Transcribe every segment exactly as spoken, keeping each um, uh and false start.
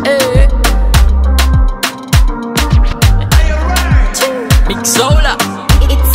Hey. Mixola. It's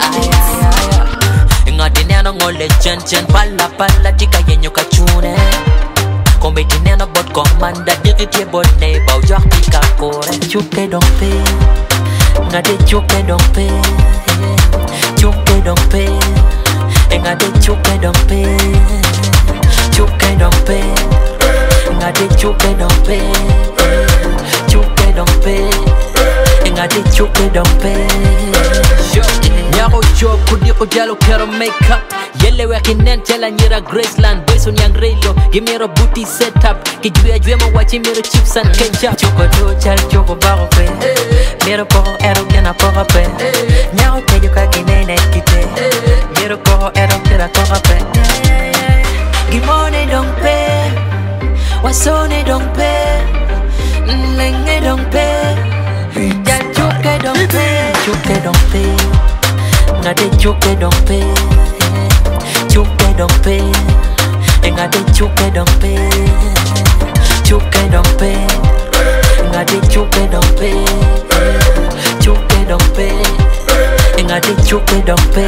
good. Ingadineno ngole chen chen pala pala tika yenyo kachune. Kombe dineno bot komanda diriti bonne bau jak tika kore. Cuke Dong Pe. Ngade Cuke Dong Pe. Cuke Dong Pe. Ngade Cuke Dong Pe. Cuke Dong Pe. Ngade Cuke Dong Pe. Cuke Dong Pe. Ngade Cuke Dong Pe. Nyako job kudi kujalo kero makeup. Yele wakinen tela nyira Graceland. Boys on yang relo. Give me a booty setup. Kijuya juya ma wachi miro chips and ketchup. Choko do chal choko baro pe. Miro poro ero kena poro pe. Nyako tejo kagine nekite. Miro poro ero kena poro pe. Gimone Dong Pe. Wasone Dong Pe. Lenge Dong Pe. Ya Cuke Dong Pe. Cuke Dong Pe. Ngade Cuke Dong Pe. Cuke Dong Pe. Ngade Cuke Dong Pe. Cuke Dong Pe. Ngade Cuke Dong Pe. Cuke Dong Pe. Ngade Cuke Dong Pe.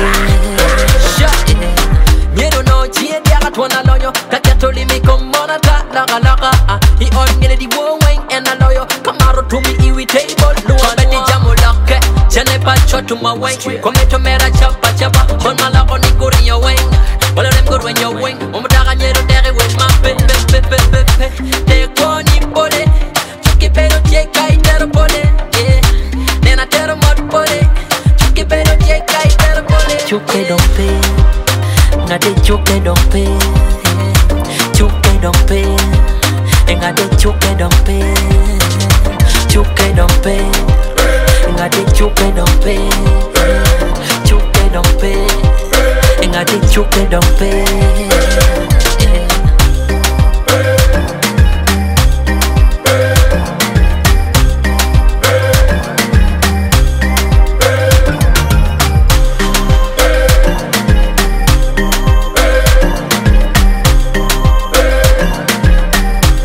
Nyero no chie diaga twana lonyo. Kakiato limi komona ta laga laga. He on ngene di wo weng and a loyo. Kamaro to me iwi table. Luwa bedi jamu lake. Jane pa chotu ma weng. Kometo mera chapa chapa. Kon malako ni kuri yo weng. Wala rem good when yo weng. Omutaka nyero dere with my pe pe pe pe pe pe. Te koni pole. Chuki pero che kai tero pole. Yeah. Nena tero mod pole. Chuki pero che kai tero pole. Cuke Dong Pe. Ngade Cuke Dong Pe. Cuke Dong Pe. Ngade Cuke Dong Pe. Cuke Dong Pe. Ngade Cuke Dong Pe. Cuke Dong Pe. Ngade Cuke Dong Pe.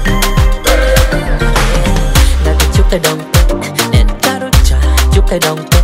Cuke Dong Pe, Cuke Dong Pe.